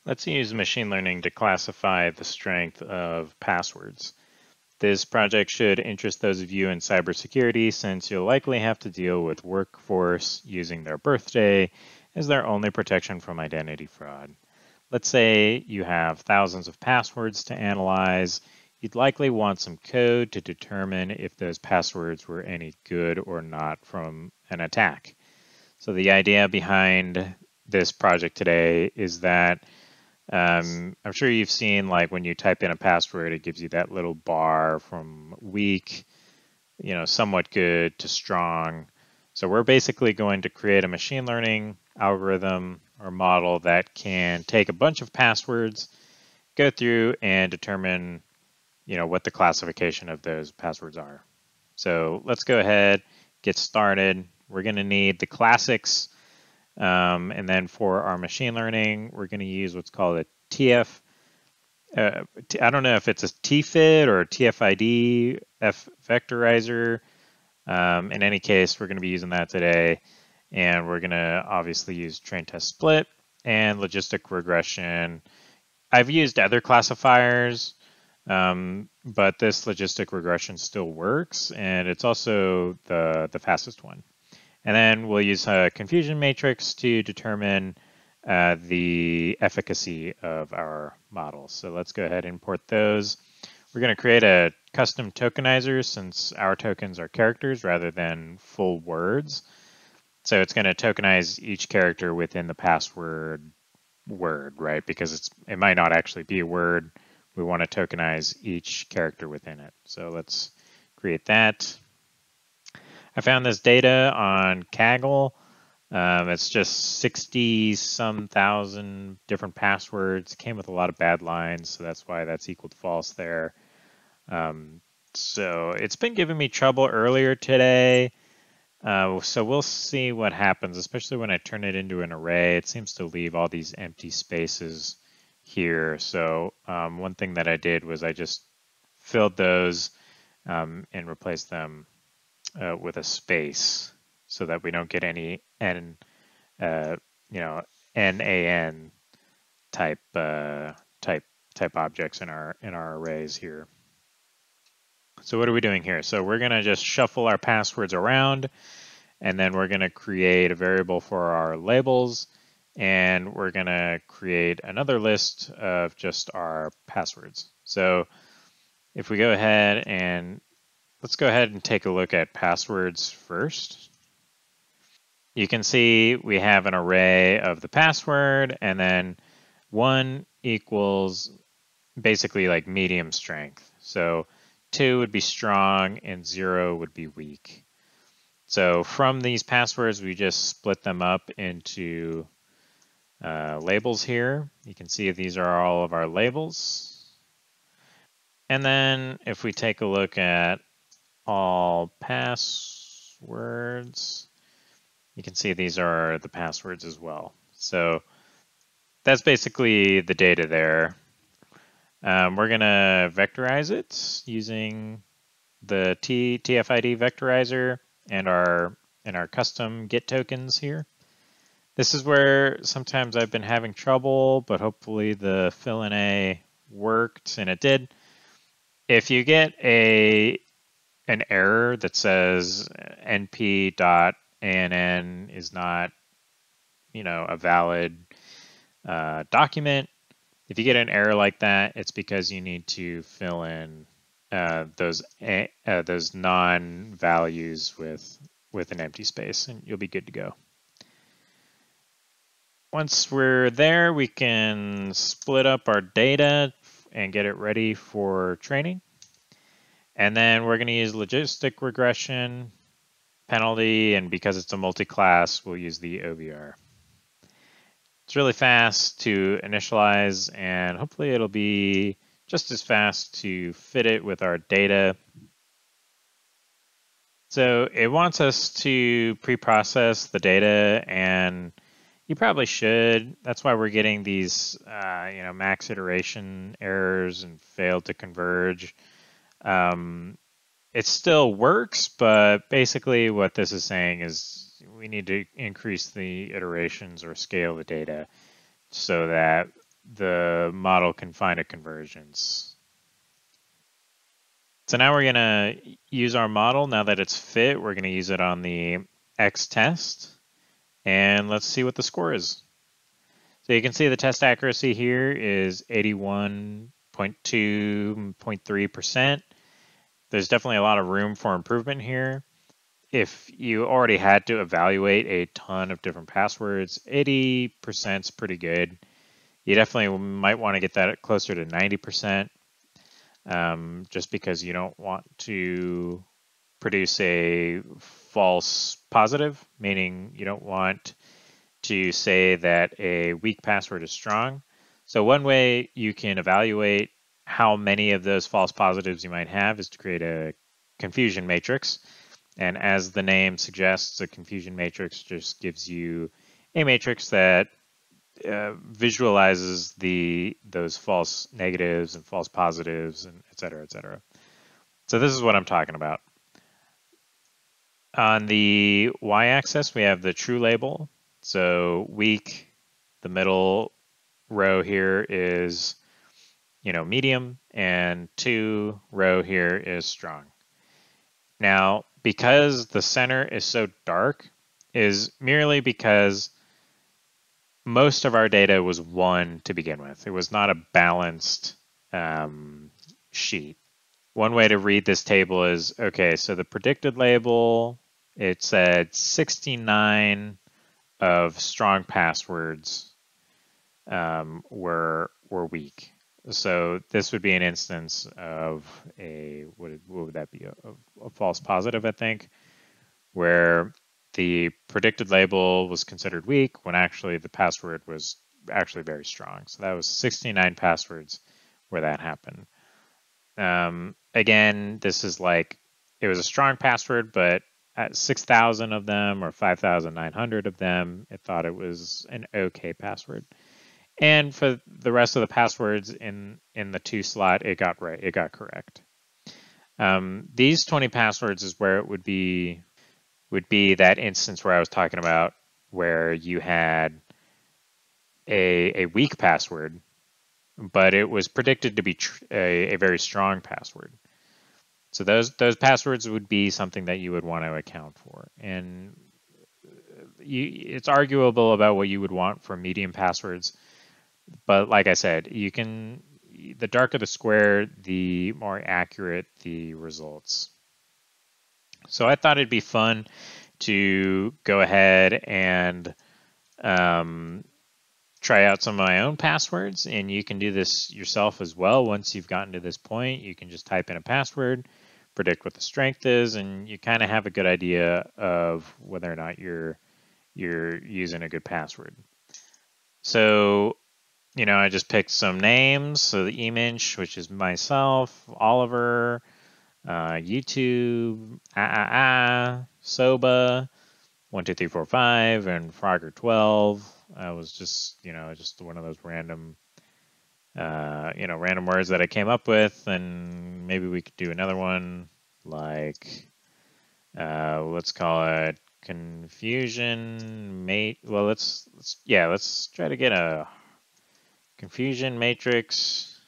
Let's use machine learning to classify the strength of passwords. This project should interest those of you in cybersecurity since you'll likely have to deal with workforce using their birthday as their only protection from identity fraud. Let's say you have thousands of passwords to analyze. You'd likely want some code to determine if those passwords were any good or not from an attack. So the idea behind this project today is that I'm sure you've seen, like, when you type in a password, it gives you that little bar from weak, somewhat good to strong. So we're basically going to create a machine learning algorithm or model that can take a bunch of passwords, go through and determine, what the classification of those passwords are. So let's go ahead, get started. We're going to need the classics. And then for our machine learning, we're going to use what's called a TF. I don't know if it's a TFID or a TFID Vectorizer. In any case, we're going to be using that today. And we're going to obviously use train test split and logistic regression. I've used other classifiers, but this logistic regression still works. And it's also the fastest one. And then we'll use a confusion matrix to determine the efficacy of our models. So let's go ahead and import those. We're going to create a custom tokenizer since our tokens are characters rather than full words. So it's going to tokenize each character within the password word, right? Because it might not actually be a word. We want to tokenize each character within it. So let's create that. I found this data on Kaggle. It's just 60-some thousand different passwords. It came with a lot of bad lines, so that's why that's equal to false there. So it's been giving me trouble earlier today. So we'll see what happens, especially when I turn it into an array. It seems to leave all these empty spaces here. So one thing that I did was I just filled those and replaced them with a space so that we don't get any NaN type objects in our arrays here. So what are we doing here? So we're going to just shuffle our passwords around, and then we're going to create a variable for our labels, and we're going to create another list of just our passwords. So if we go ahead and let's go ahead and take a look at passwords first. You can see we have an array of the password, and then 1 equals basically like medium strength. So 2 would be strong and 0 would be weak. So from these passwords, we just split them up into labels here. You can see these are all of our labels. And then if we take a look at all passwords, you can see these are the passwords as well. So that's basically the data there. We're going to vectorize it using the TFID vectorizer and our custom get tokens here. This is where sometimes I've been having trouble, but hopefully the fill-in worked, and it did. If you get an error that says np.ann is not, a valid document, if you get an error like that, it's because you need to fill in those non-values with an empty space, and you'll be good to go. Once we're there, we can split up our data and get it ready for training. And then we're going to use logistic regression, penalty, and because it's a multi-class, we'll use the OVR. It's really fast to initialize, and hopefully it'll be just as fast to fit it with our data. So it wants us to pre-process the data, and you probably should. That's why we're getting these max iteration errors and failed to converge. It still works, but basically what this is saying is we need to increase the iterations or scale the data so that the model can find a convergence. So now we're going to use our model. Now that it's fit, we're going to use it on the X test. And let's see what the score is. So you can see the test accuracy here is 81.2.3%. There's definitely a lot of room for improvement here. If you already had to evaluate a ton of different passwords, 80% is pretty good. You definitely might want to get that closer to 90%, just because you don't want to produce a false positive, meaning you don't want to say that a weak password is strong. So one way you can evaluate how many of those false positives you might have is to create a confusion matrix. And as the name suggests, a confusion matrix just gives you a matrix that visualizes those false negatives and false positives, and et cetera, et cetera. So this is what I'm talking about. On the y-axis, we have the true label. So weak, the middle row here is, medium, and 2 row here is strong. Now, because the center is so dark, is merely because most of our data was 1 to begin with. It was not a balanced sheet. One way to read this table is, okay, so the predicted label, it said 69 of strong passwords were weak. So this would be an instance of what would that be? A false positive, I think, where the predicted label was considered weak when actually the password was actually very strong. So that was 69 passwords where that happened. Again, this is like, it was a strong password, but at 6,000 of them or 5,900 of them, it thought it was an okay password. And for the rest of the passwords in the 2 slot, it got right, it got correct. These 20 passwords is where it would be that instance where I was talking about, where you had a weak password, but it was predicted to be a very strong password. So those passwords would be something that you would want to account for. And it's arguable about what you would want for medium passwords. But like I said, the darker the square, the more accurate the results. So I thought it'd be fun to go ahead and try out some of my own passwords, and you can do this yourself as well. Once you've gotten to this point, you can just type in a password, predict what the strength is, and you kind of have a good idea of whether or not you're using a good password. So, I just picked some names. So the image, which is myself, Oliver, YouTube, Soba, 1, 2, 3, 4, 5, and Frogger 12. I was just, just one of those random, random words that I came up with, and maybe we could do another one like, let's call it confusion mate. Well, let's try to get a confusion matrix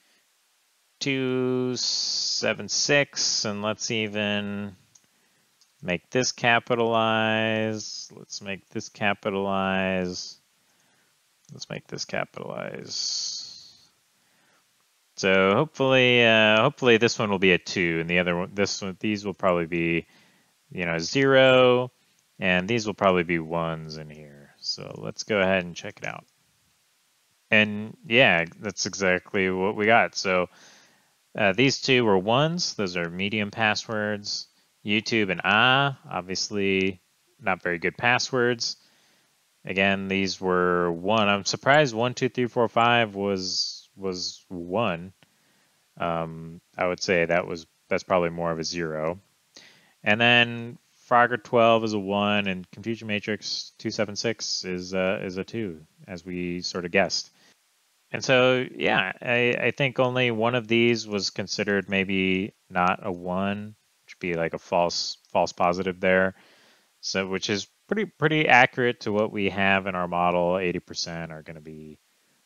276, and let's even make this capitalize. Let's make this capitalize. Let's make this capitalize. So hopefully this one will be a 2, and the other one, these will probably be, 0, and these will probably be 1s in here. So let's go ahead and check it out. And yeah, that's exactly what we got. So these 2 were 1s. Those are medium passwords. YouTube and obviously not very good passwords. Again, these were 1. I'm surprised 1, 2, 3, 4, 5 was 1. I would say that's probably more of a 0. And then Frogger 12 is a 1, and Confusion Matrix 276 is a 2, as we sort of guessed. And so, yeah, I think only one of these was considered maybe not a 1, which would be like a false positive there. So, which is pretty accurate to what we have in our model. 80% are going to be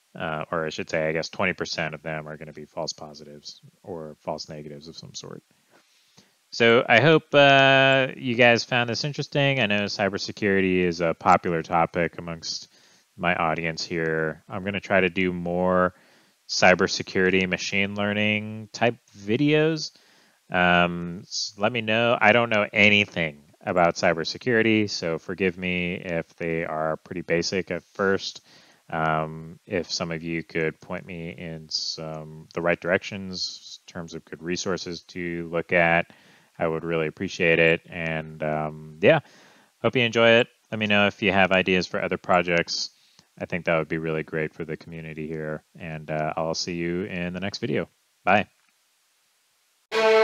or I should say, I guess 20% of them are going to be false positives or false negatives of some sort. So I hope you guys found this interesting. I know cybersecurity is a popular topic amongst my audience here. I'm going to try to do more cybersecurity machine learning type videos. So let me know. I don't know anything about cybersecurity, so forgive me if they are pretty basic at first. If some of you could point me in the right directions in terms of good resources to look at, I would really appreciate it. And yeah, hope you enjoy it. Let me know if you have ideas for other projects. I think that would be really great for the community here. And I'll see you in the next video. Bye.